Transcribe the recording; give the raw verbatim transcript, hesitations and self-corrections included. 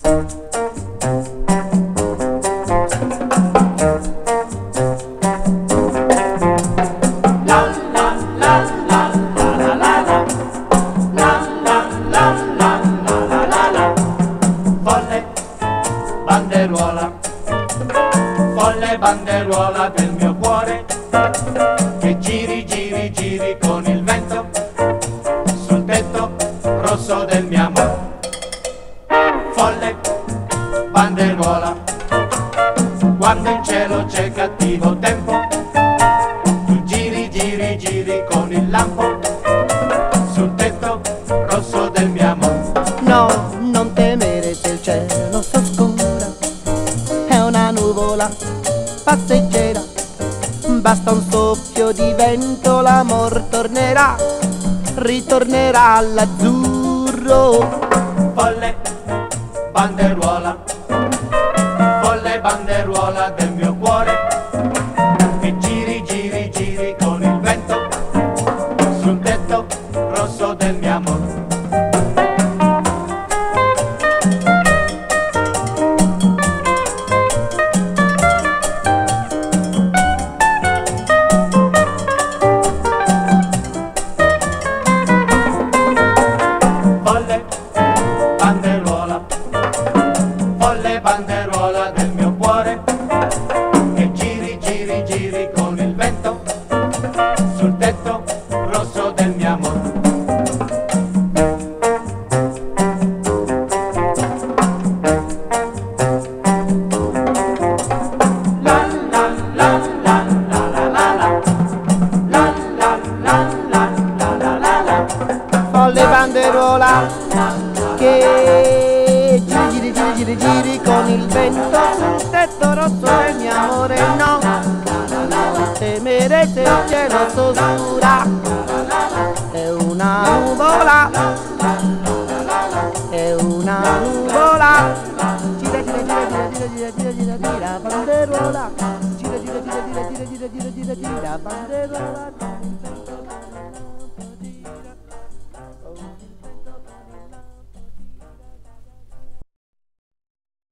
Banderuola, folle banderuola del mio cuore, che giri, giri, giri con il vento sul tetto rosso del mio amore. Folle banderuola, quando in cielo c'è cattivo tempo, tu giri, giri, giri con il lampo sul tetto rosso del mio amore. No, non temere se il cielo s'oscura, è una nuvola passeggera, basta un soffio di vento, l'amor tornerà, ritornerà all'azzurro. Folle banderuola, folle banderuola del mio cuore, che giri, giri, giri con il vento sul tetto rosso del mio amore. Banderuola, folle banderuola del mio cuore, che giri, giri, giri con il vento sul tetto rosso del mio amore. La la la la la la la la, la la la la la la la la. Folle banderuola che giri, giri, giri, giri, giri con il vento sul tetto rosso del mio amore. No, non temere se il cielo s'oscura, è una nuvola, è una nuvola. Gira, gira, gira, gira, gira, gira, gira, gira, gira, banderuola. Gira, gira, gira, gira, gira, gira, gira, gira, gira, banderuola.